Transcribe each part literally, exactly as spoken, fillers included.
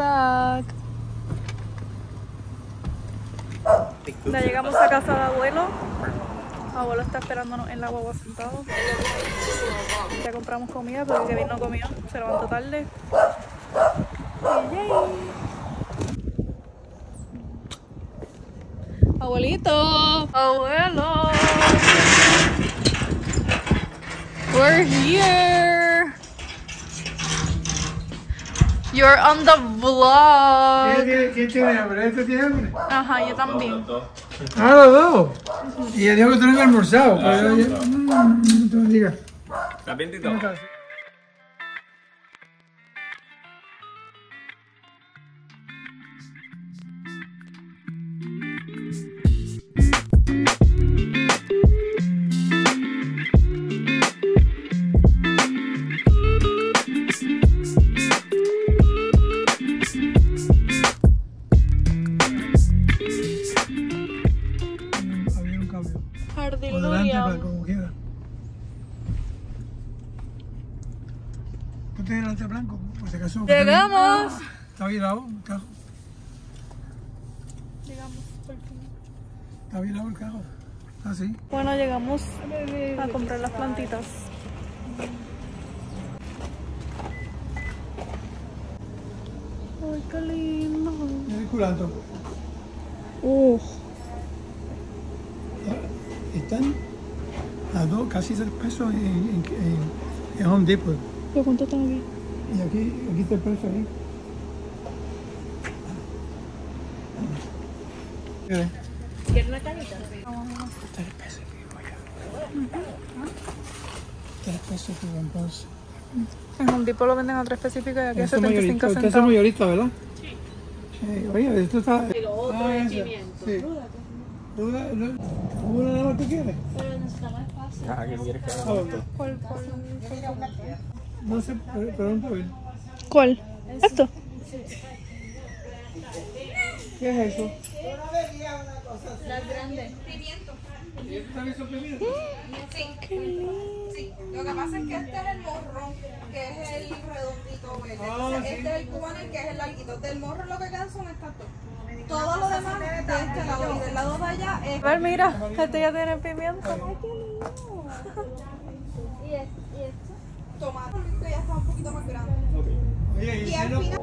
back. Ya llegamos a casa de abuelo. Abuelo está esperándonos en la guagua sentado. Ya compramos comida porque Kevin no comió. Se levantó tarde. Y yay. Abuelito. Abuelo. We're here. You're on the vlog. ¿Quién tiene hambre? ¿Este tiene hambre? Ajá, yo también. Ah, los dos. Y ella dijo que tú no habías almorzado. Ah, pero ella, no, no te lo digas. ¿Estás bien, Tito? Jardín Adelante, Lurian. como quiera. ¿Tú tienes delante blanco? Por si acaso. Llegamos. Está virado el carro. Llegamos por fin. Está virado el carro. Ah, sí. Bueno, llegamos a comprar las plantitas. Ay, qué lindo. Mira el culanto. Uh. Están a dos, casi tres pesos en, en, en, en Home Depot. ¿Pero cuánto están aquí? Y aquí, aquí está el precio ahí. ¿Qué? ¿Quieres una cajita? Tres pesos, digo yo. Tres pesos, digo, entonces. En Home Depot lo venden a tres específicos y aquí a Usted setenta y cinco mayorista, usted es centavos. mayorista, ¿verdad? Sí. Sí. Oye, esto está... Y lo otro Ah, es ese. pimiento. Sí. ¿Una, una, una nada más tú quieres? Pero necesitamos espacio. Ah, ¿qué quieres que haga Ah, esto? ¿Cuál? ¿Cuál? no sé, pre- pregunta a ver. ¿Cuál? ¿Esto? ¿Qué es eso? Las grandes. ¿También son pimientos? Sí, lo que pasa es que este es el morro, que es el redondito verde. Ah, Entonces, sí. este es el cubano, que es el larguito. Del morro lo que quedan son estas dos. Todo lo demás de este lado y del lado de allá es... A ver, mira, este ya tiene pimiento. Ay, qué lindo. ¿Y esto? ¿Y esto? tomate, que ya está un poquito más grande. Oye, Y ¿y al no? final...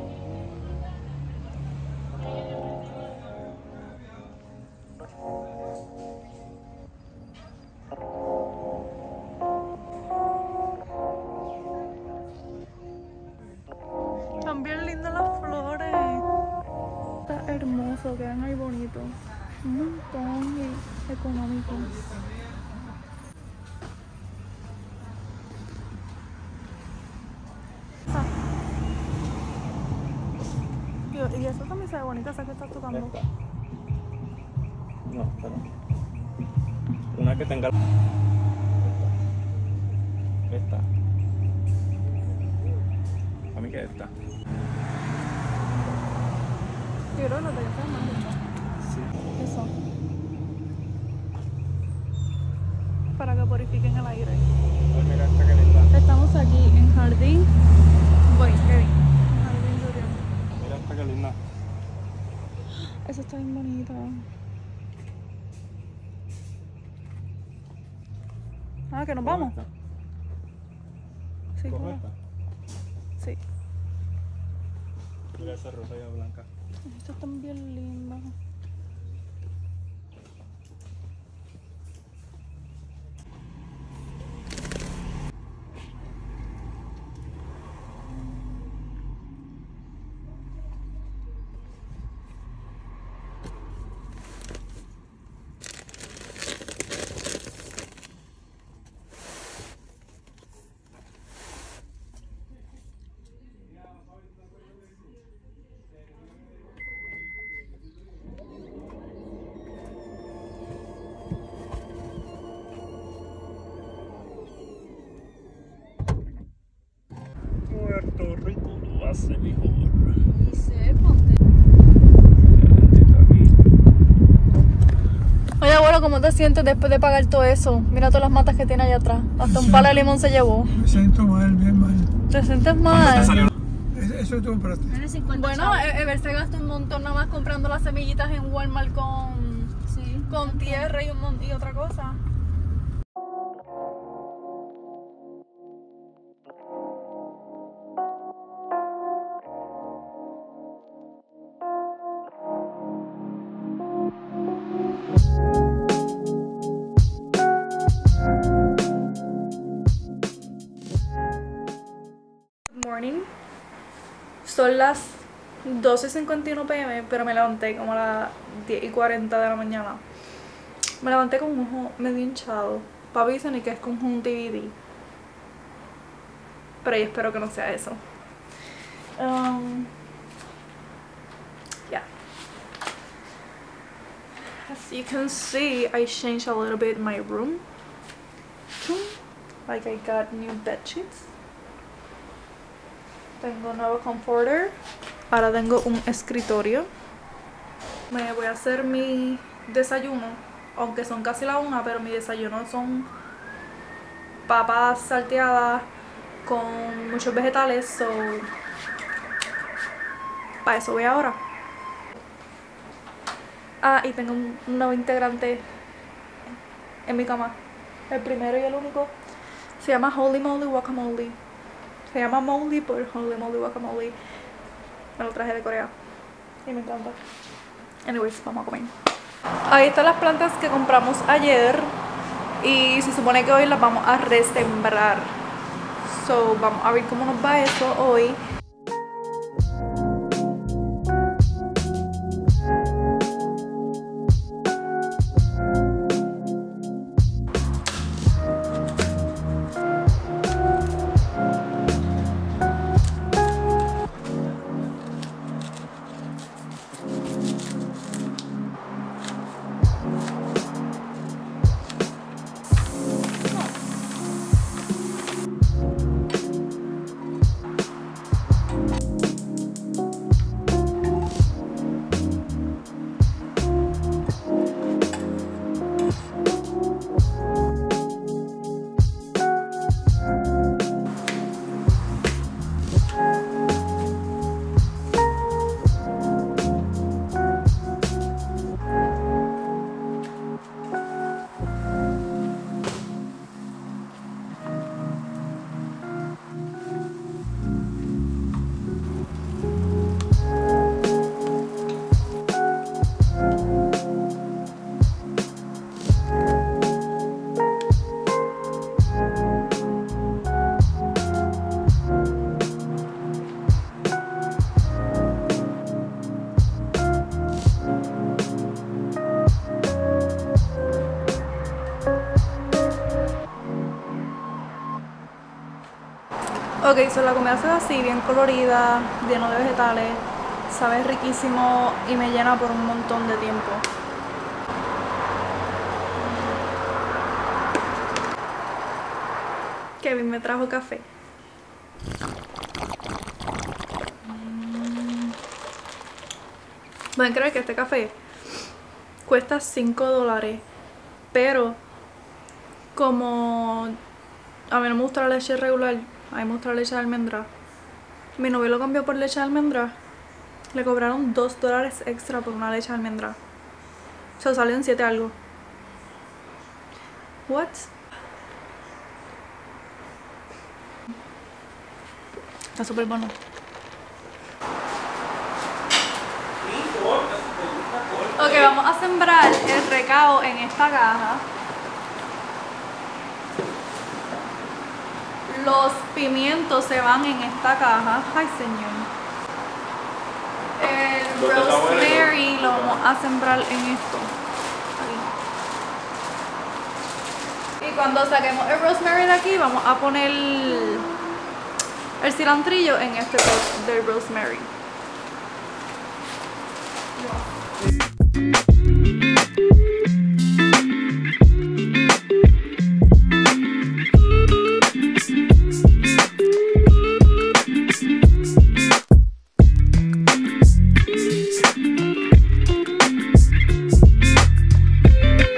Están bien lindas las flores. Está hermoso, quedan ahí bonitos. Un montón y económico. Ah. Dios, y eso también se ve bonita, esa que estás tocando. Esta. No, pero. Una que tenga. Esta. Esta. A mí que esta. Yo creo que no te quedas más linda. Sí. Eso. Para que purifiquen el aire. Ay, mira esta que linda. Estamos aquí en Jardín. Voy, Kevin. Jardín Lurian. Mira esta que linda. Esa está bien bonita. Ah, que nos vamos. Coge Sí, esta. Coge coge. esta. Sí. Mira esa rosa y blanca. Estas están bien lindas. Puerto Rico lo hace mejor. Y se ponte. Oye, abuelo, ¿cómo te sientes después de pagar todo eso? Mira todas las matas que tiene allá atrás. Hasta un palo de limón se llevó. Me siento mal, bien mal. ¿Te sientes mal? Es- eso tú compraste. Tiene cincuenta Bueno, chavos. e- Ever se gastó un montón nada más comprando las semillitas en Walmart con, Sí. con tierra y, un, mon- y otra cosa. Good morning. Son las doce cincuenta y uno pm, pero me levanté como a las diez y cuarenta de la mañana. Me levanté con un ojo medio hinchado. Papi dice ni que es conjuntivitis, pero yo espero que no sea eso. Um, yeah. As you can see, I changed a little bit my room. Like I got new bed sheets. Tengo un nuevo comforter. Ahora tengo un escritorio. Me voy a hacer mi desayuno, aunque son casi la una, pero mi desayuno son papas salteadas con muchos vegetales, so para eso voy ahora. Ah, y tengo un nuevo integrante en mi cama, el primero y el único. Se llama Holy Moly Guacamole. Se llama Molly por Holy Moly Guacamole. Me lo traje de Corea y me encanta. Anyways, vamos a comer. Ahí están las plantas que compramos ayer y se supone que hoy las vamos a resembrar. So, vamos a ver cómo nos va eso hoy. Ok, so la comida se ve así, bien colorida, lleno de vegetales, sabe riquísimo y me llena por un montón de tiempo. Kevin me trajo café. Pueden creer que este café cuesta cinco dólares, pero como a mí no me gusta la leche regular, a mí me gusta la leche de almendra, mi novio lo cambió por leche de almendra, le cobraron dos dólares extra por una leche de almendra. O sea, salió en siete algo. What? Está súper bueno. Ok, vamos a sembrar el recao en esta caja. Los pimientos se van en esta caja. Ay, señor. El rosemary lo vamos a sembrar en esto. Ahí. Y cuando saquemos el rosemary de aquí, vamos a poner el cilantrillo en este pot del rosemary.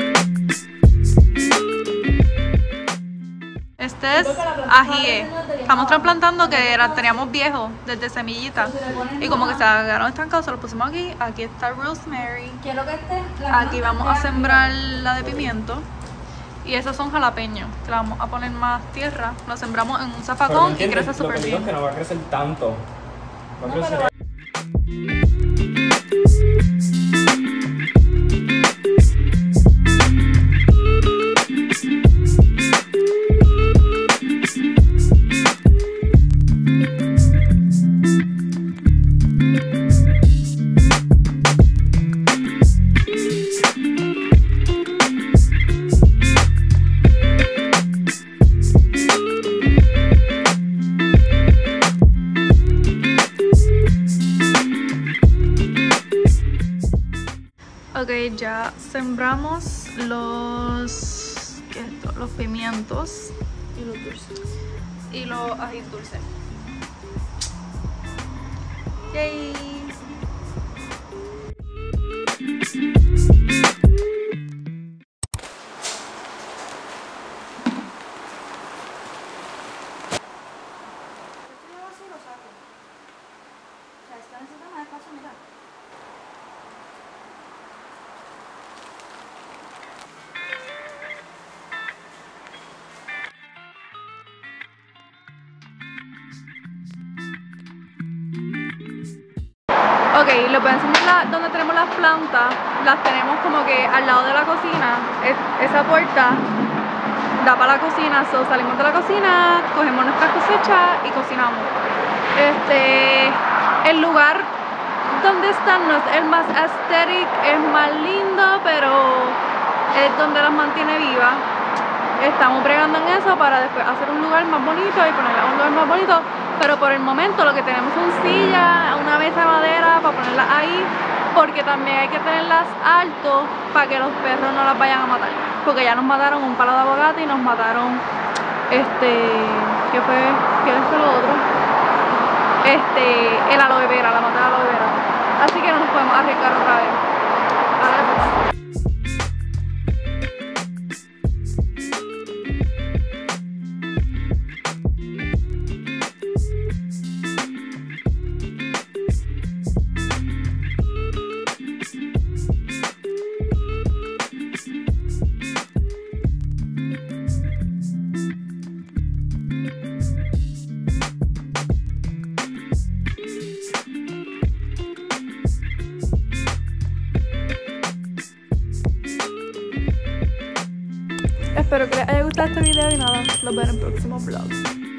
Este es ají, estamos trasplantando que era, teníamos viejos desde semillita. Y como que se quedaron estancados, se los pusimos aquí. Aquí está rosemary. Quiero que esté. Aquí vamos a sembrar la de pimiento. Y esos son jalapeños, que le vamos a poner más tierra. Lo sembramos en un zafacón y crece súper bien. Lo que digo es que no va a crecer tanto. Va a crecer. Ok, ya sembramos los, ¿qué es esto? Los pimientos Y los dulces. y los ají dulces. Yay. Ok, les voy a enseñar la- donde tenemos las plantas. Las tenemos como que al lado de la cocina. Es- esa puerta da para la cocina. So, salimos de la cocina, cogemos nuestras cosechas y cocinamos. Este, el lugar donde están no es el más aesthetic, es más lindo, pero es donde las mantiene vivas. Estamos bregando en eso para después hacer un lugar más bonito y ponerla un lugar más bonito. Pero por el momento lo que tenemos son sillas, una mesa de madera para ponerlas ahí, porque también hay que tenerlas alto para que los perros no las vayan a matar. Porque ya nos mataron un palo de aguacate y nos mataron este, ¿qué fue? ¿Qué fue lo otro? Este, el aloe vera, la mata de aloe vera. Así que no nos podemos arriesgar otra vez. Ahora, espero que les haya gustado este video y nada, los veo en el próximo vlog.